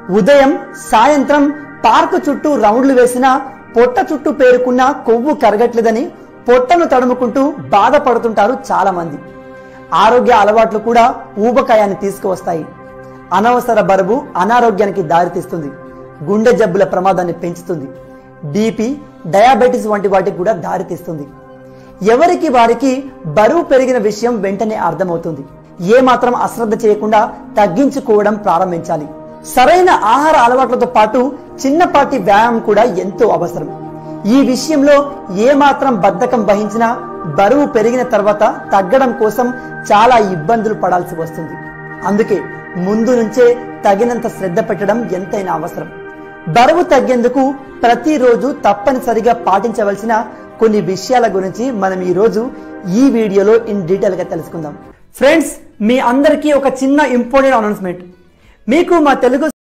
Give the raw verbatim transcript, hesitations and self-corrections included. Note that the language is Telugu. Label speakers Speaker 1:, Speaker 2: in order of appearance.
Speaker 1: ఉదయం సాయంత్రం పార్కు చుట్టూ రౌండ్లు వేసినా పొట్ట చుట్టూ పేరుకున్న కొవ్వు కరగట్లేదని పొట్టను తడుముకుంటూ బాధపడుతుంటారు చాలా మంది. ఆరోగ్య అలవాట్లు కూడా ఊబకాయాన్ని తీసుకువస్తాయి. అనవసర బరువు అనారోగ్యానికి దారితీస్తుంది, గుండె జబ్బుల ప్రమాదాన్ని పెంచుతుంది, బీపీ డయాబెటీస్ వంటి వాటికి కూడా దారితీస్తుంది. ఎవరికి వారికి బరువు పెరిగిన విషయం వెంటనే అర్థమవుతుంది. ఏ మాత్రం అశ్రద్ధ చేయకుండా తగ్గించుకోవడం ప్రారంభించాలి. సరైన ఆహార అలవాట్లతో పాటు చిన్నపాటి వ్యాయామం కూడా ఎంతో అవసరం. ఈ విషయంలో ఏ మాత్రం బద్ధకం వహించినా బరువు పెరిగిన తర్వాత తగ్గడం కోసం చాలా ఇబ్బందులు పడాల్సి వస్తుంది. అందుకే ముందు నుంచే తగినంత శ్రద్ధ పెట్టడం ఎంతైనా అవసరం. బరువు తగ్గేందుకు ప్రతిరోజు తప్పనిసరిగా పాటించవలసిన కొన్ని విషయాల గురించి మనం ఈ రోజు ఈ వీడియోలో ఇన్ డీటెయిల్ గా తెలుసుకుందాం. ఫ్రెండ్స్, మీ అందరికీ ఒక చిన్న ఇంపార్టెంట్ అనౌన్స్మెంట్. మీకు మా తెలుగు